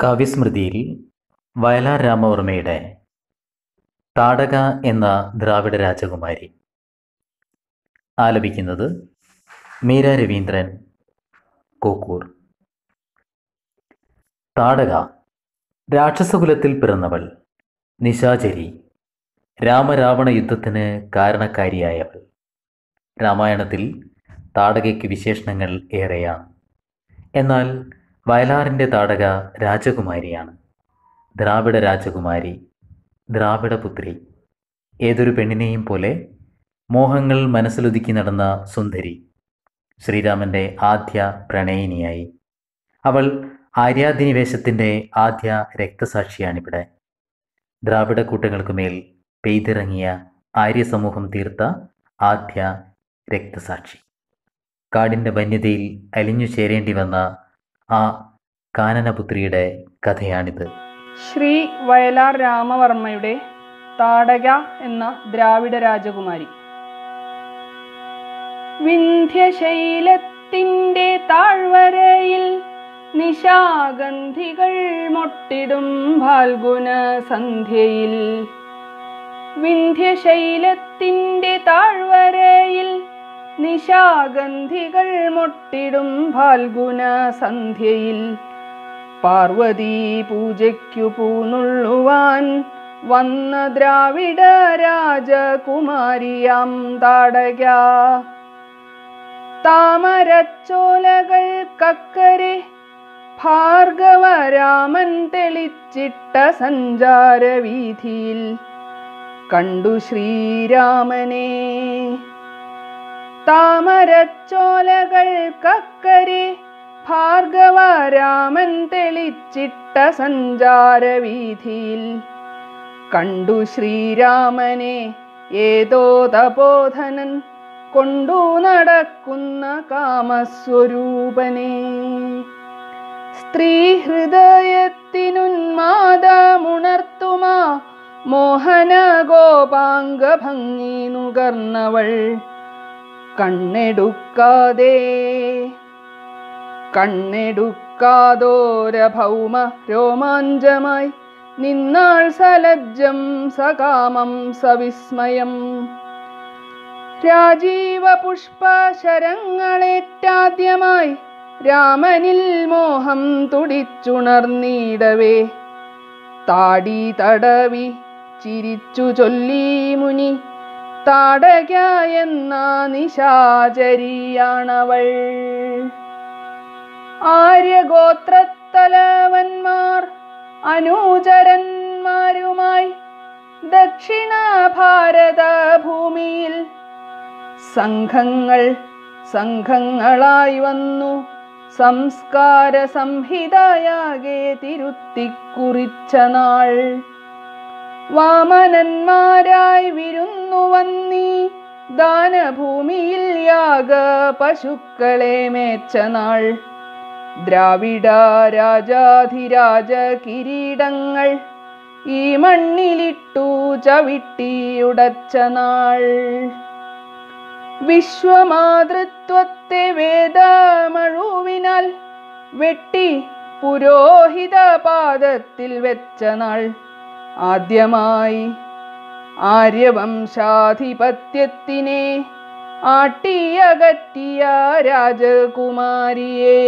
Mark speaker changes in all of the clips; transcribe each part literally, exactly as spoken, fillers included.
Speaker 1: കാവ്യസ്മൃതിയിൽ വയലാർ രാമവർമ്മയുടെ താടക എന്ന ദ്രാവിഡ രാജകുമാരി ആലപിക്കുന്നത് മീര രവീന്ദ്രൻ, കോക്കൂർ. താടക രാക്ഷസകുലത്തിൽ പിറന്നവൾ, നിശാചരി, രാമരാവണ യുദ്ധത്തിന് കാരണക്കാരിയായവൾ. രാമായണത്തിൽ താടകയ്ക്ക് വിശേഷണങ്ങൾ ഏറെയാണ്. എന്നാൽ വയലാറിൻ്റെ താടക രാജകുമാരിയാണ്. ദ്രാവിഡ രാജകുമാരി, ദ്രാവിഡപുത്രി. ഏതൊരു പെണ്ണിനെയും പോലെ മോഹങ്ങൾ മനസ്സിലൊതുക്കി നടന്ന സുന്ദരി. ശ്രീരാമൻ്റെ ആദ്യ പ്രണയിനിയായി. അവൾ ആര്യാധിനിവേശത്തിൻ്റെ ആദ്യ രക്തസാക്ഷിയാണിവിടെ. ദ്രാവിഡ കൂട്ടങ്ങൾക്കുമേൽ പെയ്തിറങ്ങിയ ആര്യസമൂഹം തീർത്ത ആദ്യ രക്തസാക്ഷി. കാടിൻ്റെ വന്യതയിൽ അലിഞ്ഞു ചേരേണ്ടി വന്ന ആ കാനനപുത്രിയുടെ കഥയാണിത്.
Speaker 2: ശ്രീ വയലാർ രാമവർമ്മയുടെ താടക എന്ന ദ്രാവിഡ രാജകുമാരി. വിന്ധ്യശൈലത്തിൻ്റെ താഴ്വരയിൽ നിശാഗന്ധികൾ മൊട്ടിടും ഫാൽഗുന സന്ധ്യയിൽ. വിന്ധ്യശൈലത്തിൻ്റെ താഴ്വരയിൽ നിശാഗന്ധികൾ മൊട്ടിടും ഫാൽഗുന സന്ധ്യയിൽ. പാർവതീ പൂജയ്ക്കു പൂനുള്ളുവാൻ വന്ന ദ്രാവിഡ രാജകുമാരിയാം താടക. താമരച്ചോലകൾക്കക്കരെ ഭാർഗവരാമൻ തെളിച്ചിട്ട സഞ്ചാരവീഥിയിൽ കണ്ടു ശ്രീരാമനെ. താമരച്ചോലകൾക്കക്കരെ ഭാർഗവരാമൻ തെളിച്ചിട്ട സഞ്ചാരവീഥിയിൽ കണ്ടു ശ്രീരാമനെ. ഏതോ തപോധനൻ കൊണ്ടു നടക്കുന്ന കാമസ്വരൂപനെ. സ്ത്രീ ഹൃദയത്തിനുന്മാദമുണർത്തുമാ മോഹന ഗോപാംഗ ഭംഗി നുകർന്നവൾ കണ്ണെടുക്കാതെ കണ്ണെടുക്കാതോര ഭൗമ രോമാഞ്ചമായി നിന്നാൾ സലജ്ജം സകാമം സവിസ്മയം. രാജീവ പുഷ്പശരങ്ങളേറ്റാദ്യമായി രാമനിൽ മോഹം തുടിച്ചുണർന്നിടവേ താടി തടവി ചിരിച്ചു ചൊല്ലി മുനി, താടക എന്ന നിശാചരിയാണവൾ. ആര്യഗോത്രത്തലവന്മാർ അനുചരന്മാരുമായി ദക്ഷിണ ഭാരത ഭൂമിയിൽ സംഘങ്ങൾ സംഘങ്ങളായി വന്നു സംസ്കാര സംഹിതയാകെ തിരുത്തിക്കുറിച്ച നാൾ. വാമനന്മാരായി വിരുന്നു വന്നീ ദാനഭൂമിയിൽ യാഗ പശുക്കളെ മേച്ച നാൾ. ദ്രാവിഡ രാജാധിരാജ കിരീടങ്ങൾ ഈ മണ്ണിലിട്ടു ചവിട്ടിയുടച്ച നാൾ. വിശ്വമാതൃത്വത്തെ വേദമഴുവിനാൽ വെട്ടി പുരോഹിത പാദത്തിൽ വെച്ച നാൾ. ആദ്യമായി ആര്യവംശാധിപത്യത്തിനെ ആട്ടിയകറ്റിയ രാജകുമാരിയെ.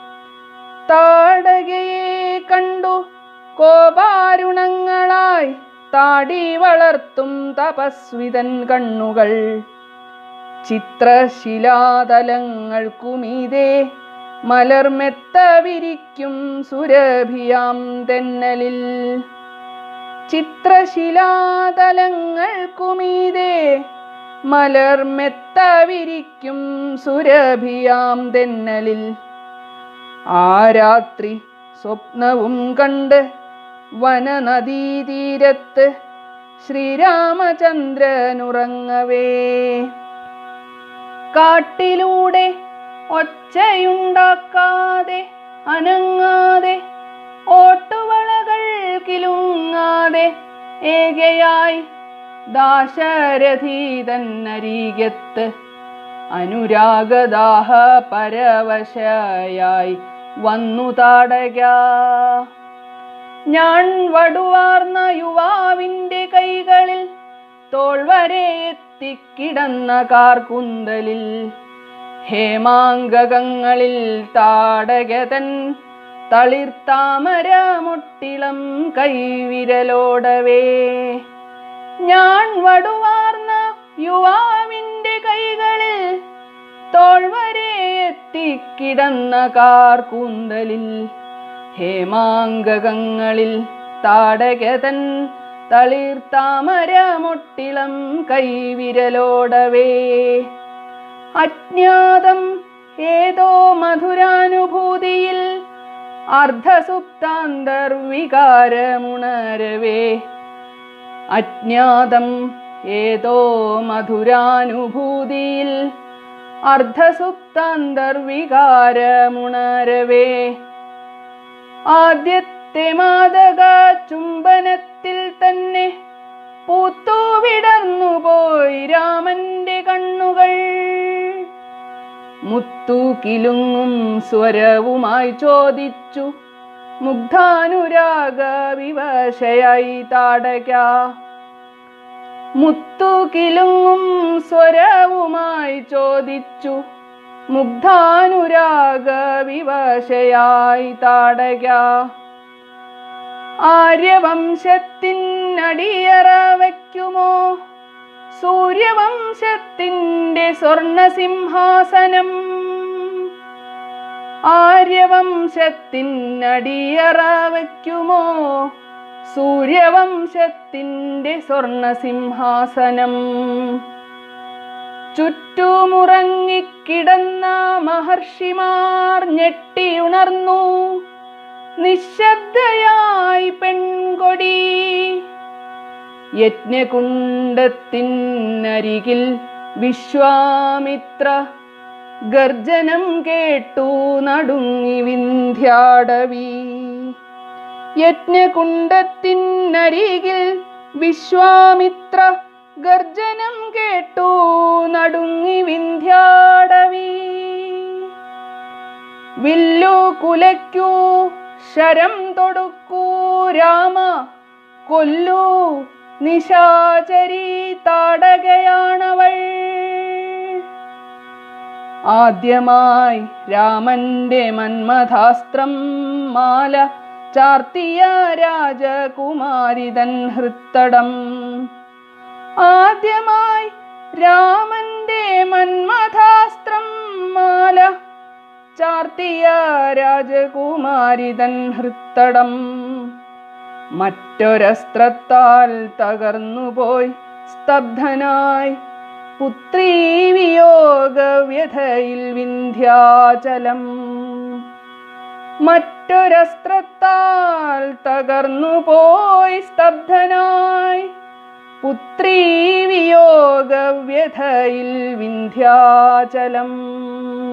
Speaker 2: താടകയെ കണ്ടു കോപാരുണങ്ങളായി താടി വളർത്തും തപസ്വിതൻ കണ്ണുകൾ. ചിത്രശിലാതലങ്ങൾക്കുമീതെ മലർമെത്ത വിരിക്കും സുരഭിയാം തെന്നലിൽ. ചിത്രശിലാതലങ്ങൾക്കുമീതെ മലർമെത്ത വിരിക്കും സുരഭിയാം തെന്നലിൽ. ആ രാത്രി സ്വപ്നവും കണ്ട് വനനദീതീരത്ത് ശ്രീരാമചന്ദ്രനുറങ്ങവേ. കാട്ടിലൂടെ ഒച്ചയുണ്ടാക്കാതെ അനങ്ങാതെ ഓട്ടുവളകൾ കിലുങ്ങാതെ ഏകയായി ദാശരഥി തന്നരികത്ത് അനുരാഗദാഹ പരവശയായി വന്നു താടക. ഞാൻ വടുവാർന്ന യുവാവിൻ്റെ കൈകളിൽ തോൾവരെ എത്തിക്കിടന്ന കാർക്കുന്തലിൽ ഹേമാംഗകങ്ങളിൽ താടകതൻ തളിർത്താമരമൊട്ടിളം കൈവിരലോടവേ. ഞാൻ വടുവാർന്ന യുവാവിൻ്റെ കൈകളിൽ തോൾവരെ എത്തിക്കിടന്ന കാർകൂന്തലിൽ ഹേമാംഗകങ്ങളിൽ താടകതൻ തളിർത്താമരമൊട്ടിളം കൈവിരലോടവേ. അജ്ഞാതം ഏതോ മധുരാനുഭൂതിയിൽ അർദ്ധസുപ്താന്തർവികാരമുണരവേ. അജ്ഞാതം ഏതോ മധുരാനുഭൂതിയിൽ അർദ്ധസുപ്താന്തർവികാരമുണരവേ. ആദ്യത്തെ മാദക ചുംബനത്തിൽ തന്നെ പൂത്തു വിടർന്നുപോയി രാമന്റെ കണ്ണുകൾ. മുത്തു കിലുങ്ങും സ്വരവുമായി ചോദിച്ചു മുഗ്ധാനുരാഗ വിവശയായി താടക. മുത്തു കിലുങ്ങും സ്വരവുമായി ചോദിച്ചു മുഗ്ധാനുരാഗ വിവശയായി താടക. ആര്യവംശത്തിനടിയറ വയ്ക്കുമോ സൂര്യവംശത്തിൻ്റെ സ്വർണസിംഹാസനം? ആര്യവംശത്തിനടിയറ വയ്ക്കുമോ സൂര്യവംശത്തിൻ്റെ സ്വർണസിംഹാസനം? ചുറ്റുമുറങ്ങിക്കിടന്ന മഹർഷിമാർ ഞെട്ടിയുണർന്നു. നിശബ്ദയായി പെൺകൊടി യജ്ഞകുണ്ഡത്തിനരികിൽ വിശ്വാമിത്ര ഗർജനം കേട്ടു നടുങ്ങി വിന്ധ്യാടവി. യജ്ഞകുണ്ഡത്തിനരികിൽ വിശ്വാമിത്ര ഗർജനം കേട്ടു നടുങ്ങി വിന്ധ്യാടവി. വില്ലു കുലയ്ക്കൂ ശരം തൊടുക്കൂ രാമ കൊല്ലൂ നിശാചരി താടകയാണവൾ. ആദ്യമായി രാമന്റെ മന്മഥാസ്ത്രം മാല ചാർത്തിയ രാജകുമാരിതൻ ഹൃത്തടം. ആദ്യമായി രാമന്റെ മന്മഥാസ്ത്രം മാല ചാർത്തിയ രാജകുമാരിതൻ ഹൃത്തടം. മറ്റൊരസ്ത്രത്താൽ തകർന്നുപോയി സ്തബ്ധനായി പുത്രീ വിയോഗ വ്യഥയിൽ വിന്ധ്യാചലം. മറ്റൊരസ്ത്രത്താൽ തകർന്നുപോയി സ്തബ്ധനായി പുത്രീ വിയോഗ വ്യഥയിൽ വിന്ധ്യാചലം.